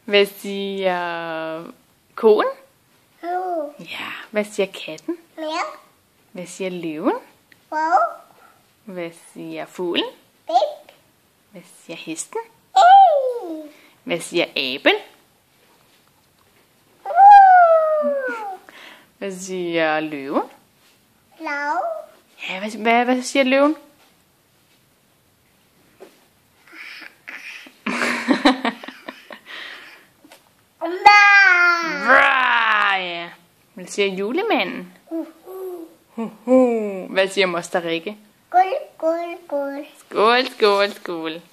Hvad siger koen? Lu. Ja. Hvad siger katten? Miau. Hvad siger løven? Wow. Hvad siger fuglen? Bip. Hvad siger hesten? Ey. Hvad siger aben? Hvad siger løven? Lav. Ja, hvad siger løven? Bra, ja. Hvad siger julemanden? Hvad siger moster Rikke? Gul, gul, gul. Skål, skål, skål.